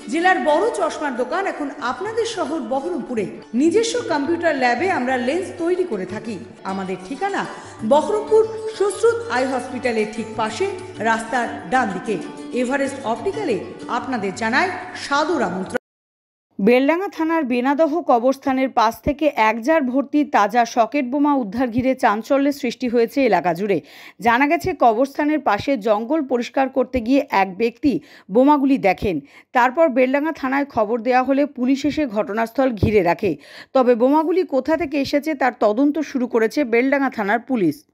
জেলার বড় চশমার দোকান এখন আপনাদের শহর বহরমপুরে। নিজস্ব কম্পিউটার ল্যাবে আমরা লেন্স তৈরি করে থাকি। আমাদের ঠিকানা বহরমপুর সুশ্রুত আই হসপিটালের ঠিক পাশে, রাস্তার ডান দিকে। এভারেস্ট অপটিক্যালে আপনাদের জানায় সাদর আমন্ত্রণ। বেলডাঙ্গা থানার বেনাদহ কবরস্থানের পাশ থেকে এক জার ভর্তি তাজা সকেট বোমা উদ্ধার ঘিরে চাঞ্চল্যের সৃষ্টি হয়েছে এলাকা জুড়ে। জানা গেছে, কবরস্থানের পাশে জঙ্গল পরিষ্কার করতে গিয়ে এক ব্যক্তি বোমাগুলি দেখেন। তারপর বেলডাঙ্গা থানায় খবর দেওয়া হলে পুলিশ এসে ঘটনাস্থল ঘিরে রাখে। তবে বোমাগুলি কোথা থেকে এসেছে তার তদন্ত শুরু করেছে বেলডাঙ্গা থানার পুলিশ।